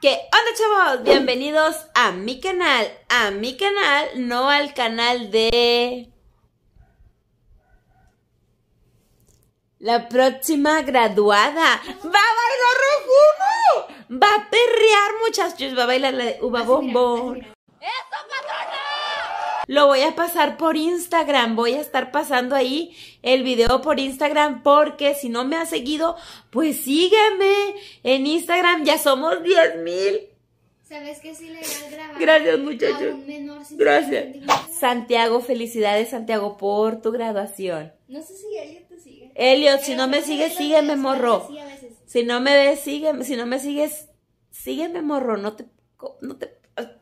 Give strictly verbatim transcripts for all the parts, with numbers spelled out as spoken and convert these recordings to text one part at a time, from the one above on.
¿Qué onda, chavos? Bienvenidos a mi canal, a mi canal, no al canal de la próxima graduada. ¡Va a bailar Regina! ¡Va a perrear, muchachos! Va a bailar la de Uva Bombón. ¡Eso, patrona! Lo voy a pasar por Instagram, voy a estar pasando ahí el video por Instagram porque si no me has seguido, pues sígueme en Instagram, ya somos diez mil. ¿Sabes que es ilegal grabar? Gracias, muchachos. A un menor sin Gracias. Santiago, felicidades, Santiago, por tu graduación. No sé si Elliot te sigue. Elliot, Pero si no me pero sigues, lo sígueme, veo, morro. sí, a veces. Si no me ves, sígueme. Si no me sigues, sígueme, morro. No te... No te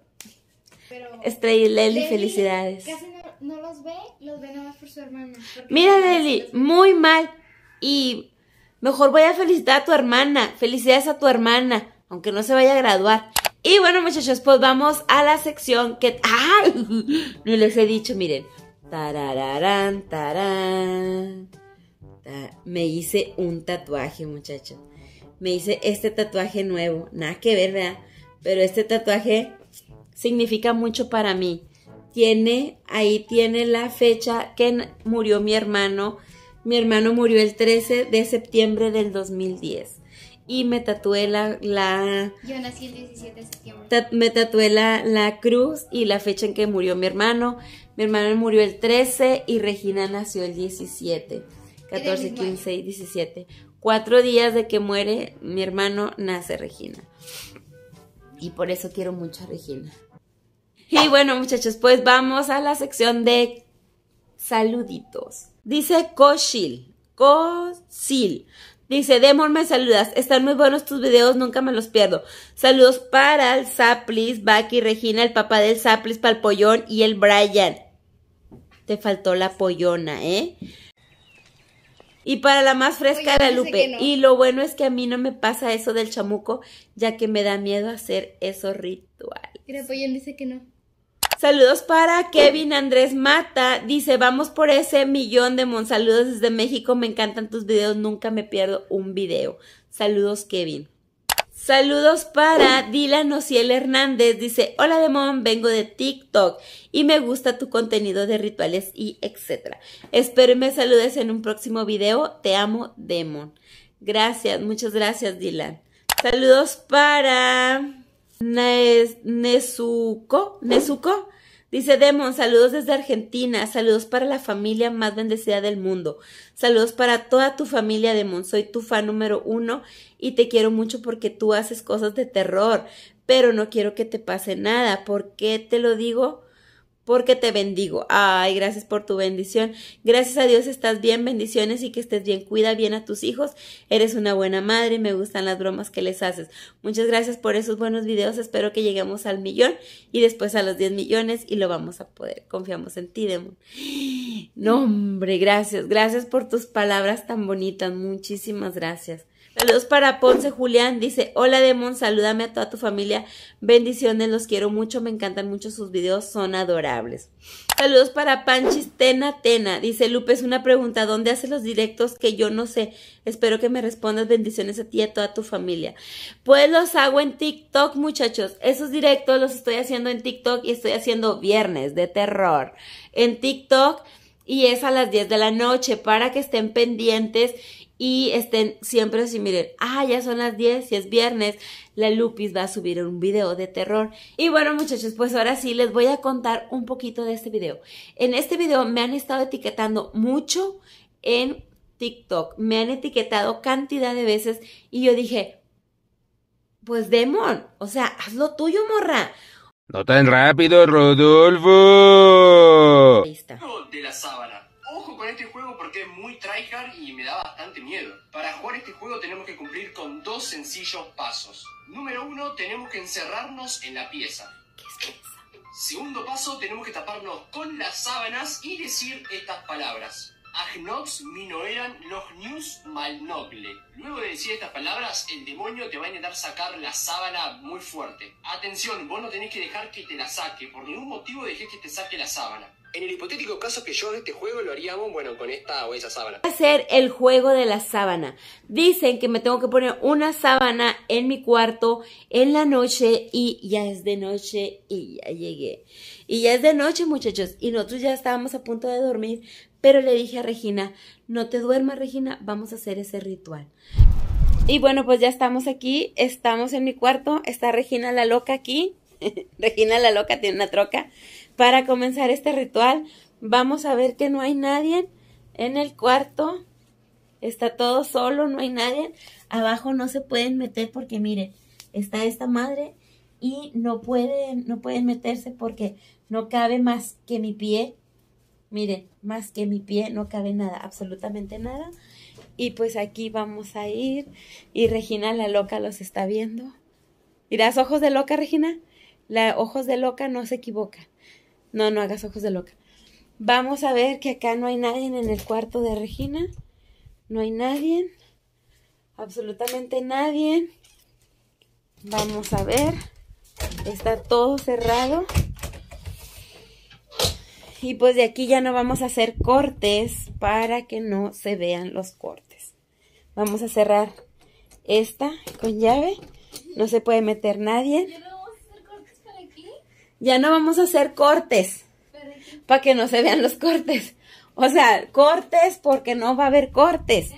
Pero Estrella Leli, Leli felicidades. Casi no, no los ve, los ve nomás por su hermana. porque Mira, no Leli, los ve. muy mal. Y mejor voy a felicitar a tu hermana. Felicidades a tu hermana, aunque no se vaya a graduar. Y bueno, muchachos, pues vamos a la sección que... ¡Ay! No les he dicho, miren. Tarararán, tarán. Ta- Me hice un tatuaje, muchachos. Me hice este tatuaje nuevo. Nada que ver, ¿verdad? Pero este tatuaje significa mucho para mí. Tiene, ahí tiene la fecha que murió mi hermano. Mi hermano murió el trece de septiembre del dos mil diez. Y me tatué la... la Yo nací el diecisiete de septiembre. ta- me tatué la, la cruz y la fecha en que murió mi hermano. Mi hermano murió el trece y Regina nació el diecisiete. catorce, mismo quince y diecisiete. Cuatro días de que muere mi hermano, nace Regina. Y por eso quiero mucho a Regina. Y bueno, muchachos, pues vamos a la sección de saluditos. Dice Coshil, Cosil. Dice, Demon, me saludas. Están muy buenos tus videos, nunca me los pierdo. Saludos para el Zaplis, Baki, Regina, el papá del Zaplis, para el Pollón y el Brian. Te faltó la pollona, ¿eh? Y para la más fresca, Oye, la dice Lupe. que no. Y lo bueno es que a mí no me pasa eso del chamuco, ya que me da miedo hacer esos rituales. Mira, Pollón dice que no. Saludos para Kevin Andrés Mata. Dice, vamos por ese millón de mon. Saludos desde México. Me encantan tus videos. Nunca me pierdo un video. Saludos, Kevin. Saludos para Dylan Ociel Hernández. Dice, hola, Demon. Vengo de TikTok y me gusta tu contenido de rituales y etcétera. Espero y me saludes en un próximo video. Te amo, Demon. Gracias. Muchas gracias, Dylan. Saludos para... Nes- Nezuko, Nezuko, dice Demon, saludos desde Argentina, saludos para la familia más bendecida del mundo, saludos para toda tu familia, Demon, soy tu fan número uno y te quiero mucho porque tú haces cosas de terror, pero no quiero que te pase nada. ¿Por qué te lo digo? Porque te bendigo. Ay, gracias por tu bendición. Gracias a Dios estás bien, bendiciones y que estés bien. Cuida bien a tus hijos. Eres una buena madre y me gustan las bromas que les haces. Muchas gracias por esos buenos videos. Espero que lleguemos al millón y después a los diez millones y lo vamos a poder. Confiamos en ti, Demon. No, hombre, gracias. Gracias por tus palabras tan bonitas. Muchísimas gracias. Saludos para Ponce Julián, dice, hola Demon, salúdame a toda tu familia, bendiciones, los quiero mucho, me encantan mucho sus videos, son adorables. Saludos para Panchis Tena Tena, dice, Lupe, es una pregunta, ¿dónde haces los directos que yo no sé? Espero que me respondas, bendiciones a ti y a toda tu familia. Pues los hago en TikTok, muchachos, esos directos los estoy haciendo en TikTok y estoy haciendo viernes de terror en TikTok y es a las diez de la noche para que estén pendientes. Y estén siempre así, miren, ah, ya son las diez y es viernes, la Lupis va a subir un video de terror. Y bueno, muchachos, pues ahora sí les voy a contar un poquito de este video. En este video me han estado etiquetando mucho en TikTok, me han etiquetado cantidad de veces y yo dije, pues Demon, o sea, haz lo tuyo, morra. No tan rápido, Rodolfo. Ahí está. De la sábana. Ojo con este juego porque es muy tryhard y me da bastante miedo. Para jugar este juego tenemos que cumplir con dos sencillos pasos. Número uno, tenemos que encerrarnos en la pieza. ¿Qué es eso? Segundo paso, tenemos que taparnos con las sábanas y decir estas palabras. Agnox minoeran los news malnoble. Luego de decir estas palabras, el demonio te va a intentar sacar la sábana muy fuerte. Atención, vos no tenés que dejar que te la saque. Por ningún motivo dejes que te saque la sábana. En el hipotético caso que yo haga este juego, lo haríamos, bueno, con esta o esa sábana. Hacer el juego de la sábana. Dicen que me tengo que poner una sábana en mi cuarto en la noche y ya es de noche y ya llegué. Y ya es de noche, muchachos, y nosotros ya estábamos a punto de dormir, pero le dije a Regina, no te duermas, Regina, vamos a hacer ese ritual. Y bueno, pues ya estamos aquí, estamos en mi cuarto, está Regina la loca aquí. Regina la loca tiene una troca. Para comenzar este ritual, vamos a ver que no hay nadie en el cuarto. Está todo solo, no hay nadie. Abajo no se pueden meter porque miren, está esta madre y no pueden, no pueden meterse porque no cabe más que mi pie. Miren, más que mi pie no cabe nada, absolutamente nada. Y pues aquí vamos a ir y Regina la loca los está viendo. ¿Mirás ojos de loca, Regina? La ojos de loca no se equivoca. No, no hagas ojos de loca. Vamos a ver que acá no hay nadie en el cuarto de Regina. No hay nadie. Absolutamente nadie. Vamos a ver. Está todo cerrado. Y pues de aquí ya no vamos a hacer cortes para que no se vean los cortes. Vamos a cerrar esta con llave. No se puede meter nadie. Ya no vamos a hacer cortes para que no se vean los cortes. O sea, cortes porque no va a haber cortes.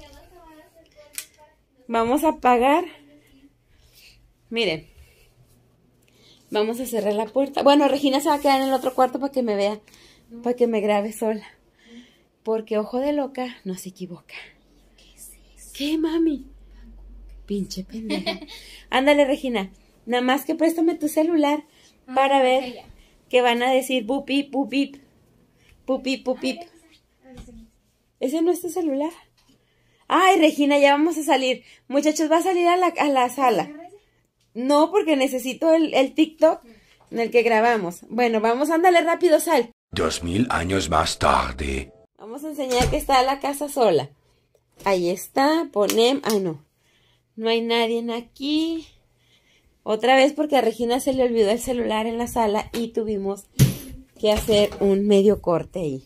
Vamos a apagar. Miren. Vamos a cerrar la puerta. Bueno, Regina se va a quedar en el otro cuarto para que me vea. Para que me grabe sola. Porque ojo de loca no se equivoca. ¿Qué es eso? ¿Qué, mami? Pinche pendeja. Ándale, Regina. Nada más que préstame tu celular. Para ver que van a decir bupip, bupip, bupip, bupip. ¿Ese no es tu celular? Ay, Regina, ya vamos a salir. Muchachos, ¿va a salir a la, a la sala? No, porque necesito el, el TikTok en el que grabamos. Bueno, vamos, ándale rápido, sal. Dos mil años más tarde. Vamos a enseñar que está la casa sola. Ahí está, ponemos... Ay, no. No hay nadie aquí. Otra vez porque a Regina se le olvidó el celular en la sala y tuvimos que hacer un medio corte ahí.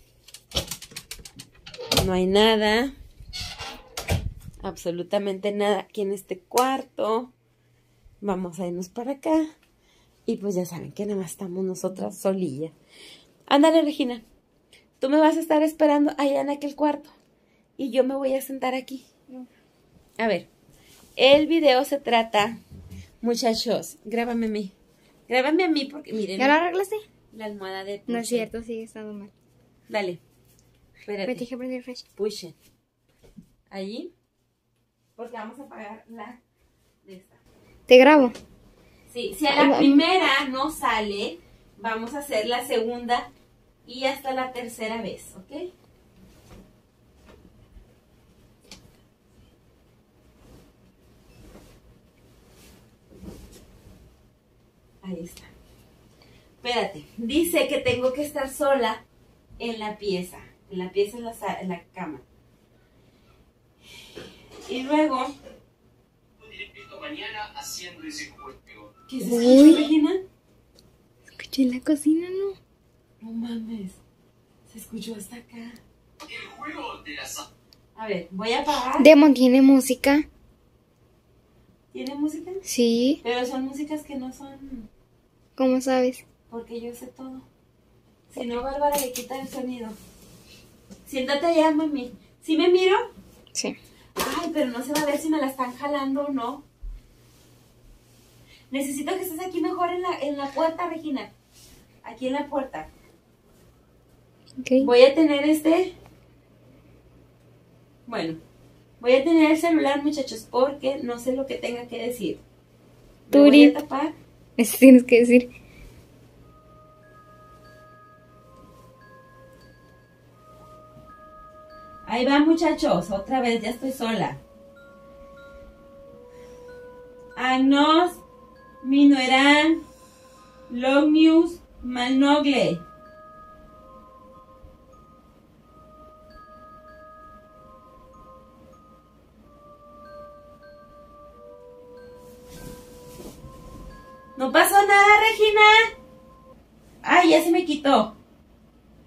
No hay nada. Absolutamente nada aquí en este cuarto. Vamos a irnos para acá. Y pues ya saben que nada más estamos nosotras solillas. Ándale, Regina. Tú me vas a estar esperando allá en aquel cuarto. Y yo me voy a sentar aquí. A ver. El video se trata... Muchachos, grábame a mí. Grábame a mí porque miren. ¿Ya lo arreglaste? La almohada de... No es cierto, sigue estando mal. Dale. Espérate. Dije prender fresh. Push it. Allí. Porque vamos a apagar la de esta. Te grabo. Sí, si a la primera no sale, vamos a hacer la segunda y hasta la tercera vez, ¿ok? Ahí está. Espérate. Dice que tengo que estar sola en la pieza. En la pieza, en la, en la cama. Y luego... Esto mañana haciendo ese juego. ¿Qué se escuchó, Regina? Escuché en la cocina, ¿no? No mames. Se escuchó hasta acá. El juego de la sábana. A ver, voy a apagar. Demon tiene música. ¿Tiene música? Sí. Pero son músicas que no son... ¿Cómo sabes? Porque yo sé todo. Si no, Bárbara le quita el sonido. Siéntate allá, mami. ¿Sí me miro? Sí. Ay, pero no se va a ver si me la están jalando o no. Necesito que estés aquí mejor en la, en la puerta, Regina. Aquí en la puerta. Ok. Voy a tener este... Bueno, voy a tener el celular, muchachos, porque no sé lo que tenga que decir. Me voy a tapar. Eso tienes que decir. Ahí va, muchachos. Otra vez, ya estoy sola. Agnos, Minoeran, Lognius, Malnogle. No pasó nada, Regina. Ay, ya se me quitó.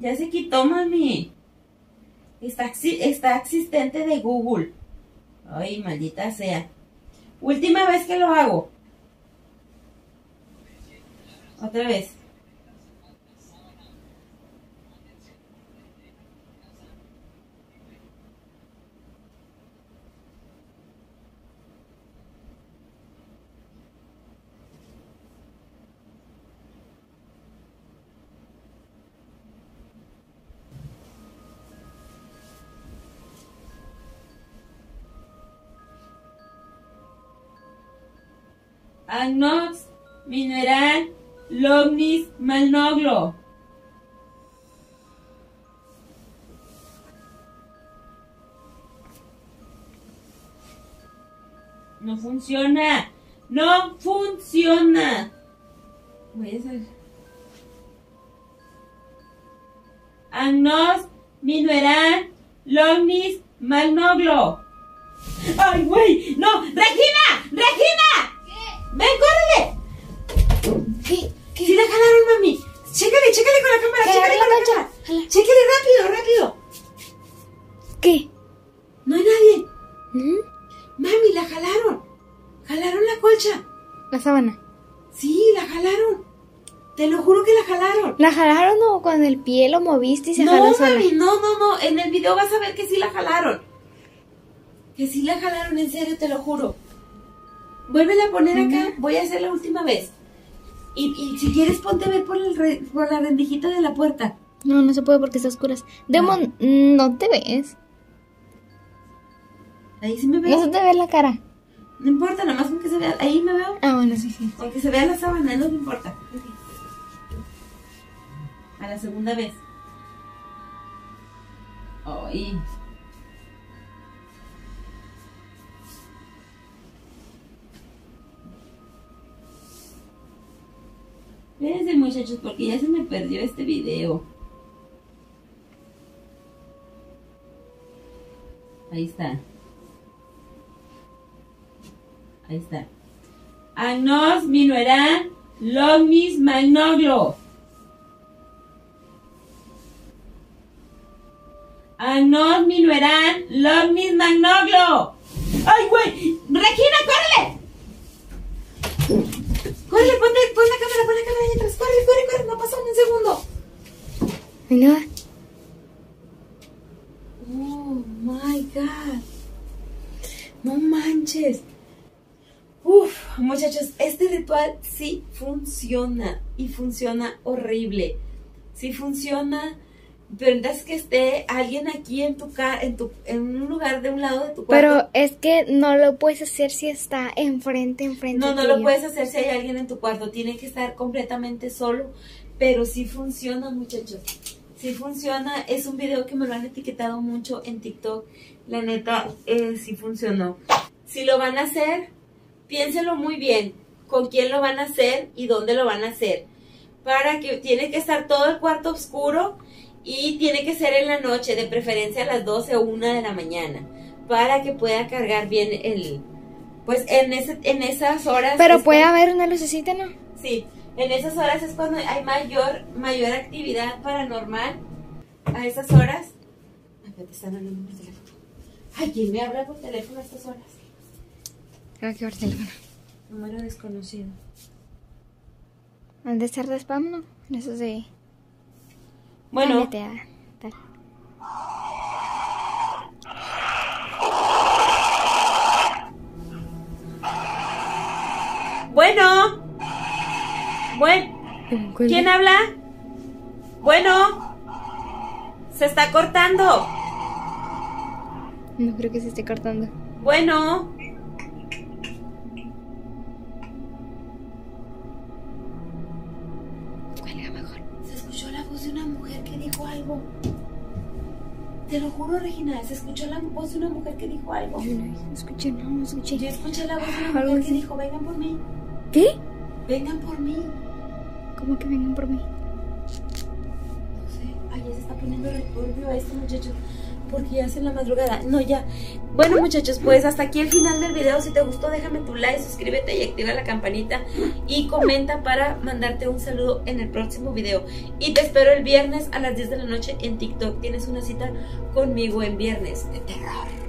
Ya se quitó, mami. Está, está existente de Google. Ay, maldita sea. Última vez que lo hago. Otra vez. Agnox, Mineral, Lognis, Malnoglo. No funciona. No funciona. Voy a hacer. Agnos, Mineral, Lognis, Malnoglo. ¡Ay, güey! ¡No! ¡Regina! ¡Regina! ¡Ven, córrele! ¿Qué? ¿Qué? Sí la jalaron, mami. Chécale, chécale con la cámara. Chécale con la cámara. Jala. Chécale rápido, rápido. ¿Qué? No hay nadie. ¿Mm? Mami, la jalaron. Jalaron la colcha. La sábana. Sí, la jalaron. Te lo juro que la jalaron. ¿La jalaron o con el pie lo moviste y se No, jaló sola? mami, no, no, no. En el video vas a ver que sí la jalaron. Que sí la jalaron, en serio, te lo juro. Vuélvela a poner acá. Voy a hacer la última vez. Y, y si quieres, ponte a ver por, el re, por la rendijita de la puerta. No, no se puede porque está oscuras. Demon, no te ves. Ahí sí me No veo. se te ve la cara. No importa, nada más con que se vea. Ahí me veo. Ah, bueno, sí, sí. Con que se vea la sábana, no me importa. A la segunda vez. Ay. Espérense, muchachos, porque ya se me perdió este video. Ahí está. Ahí está. Agnos, Minuerán, Lognis, Malnoglo. Agnos, Minuerán, Lognis, Malnoglo. ¡Ay, güey! ¡Regina, córrele! ¡Córrele, ponte, pon la cámara, pon la cámara ahí atrás! ¡Corre, corre, corre! No pasó ni un segundo. ¿Y nada? Oh, my God. No manches. Uf, muchachos, este ritual sí funciona. Y funciona horrible. Sí funciona. Pero necesitas que esté alguien aquí en tu ca en tu en un lugar de un lado de tu cuarto. Pero es que no lo puedes hacer si está enfrente, enfrente. No, no tuyo. lo puedes hacer si hay alguien en tu cuarto. Tiene que estar completamente solo. Pero sí funciona, muchachos. Sí funciona. Es un video que me lo han etiquetado mucho en TikTok. La neta, eh, sí funcionó. Si lo van a hacer, piénsenlo muy bien. Con quién lo van a hacer y dónde lo van a hacer. Para que tiene que estar todo el cuarto oscuro. Y tiene que ser en la noche, de preferencia a las doce o una de la mañana. Para que pueda cargar bien el... Pues en, ese, en esas horas... Pero puede cuando, haber una lucecita, ¿no? Sí, en esas horas es cuando hay mayor mayor actividad paranormal. A esas horas... Ay, te están hablando por teléfono. Ay, ¿quién me habla por teléfono a estas horas? Creo que ver teléfono. Número desconocido. Han de estar de spam, ¿no? Eso de... Bueno, Cámbiate a tal. bueno. Bueno. ¿Quién habla? Bueno. Se está cortando. No creo que se esté cortando. Bueno. Cuelga mejor. Se escuchó la voz de una mujer que dijo algo. Te lo juro, Regina, se escuchó la voz de una mujer que dijo algo. Yo no escuché, no, no escuché. Yo escuché la voz de una Algo mujer que así. dijo, vengan por mí, ¿Qué? vengan por mí. ¿Cómo que vengan por mí? No sé, ay, ya se está poniendo returbio a este muchacho. porque ya es en la madrugada. No, ya. Bueno, muchachos, pues hasta aquí el final del video. Si te gustó, déjame tu like, suscríbete y activa la campanita. Y comenta para mandarte un saludo en el próximo video. Y te espero el viernes a las diez de la noche en TikTok. Tienes una cita conmigo en Viernes de Terror.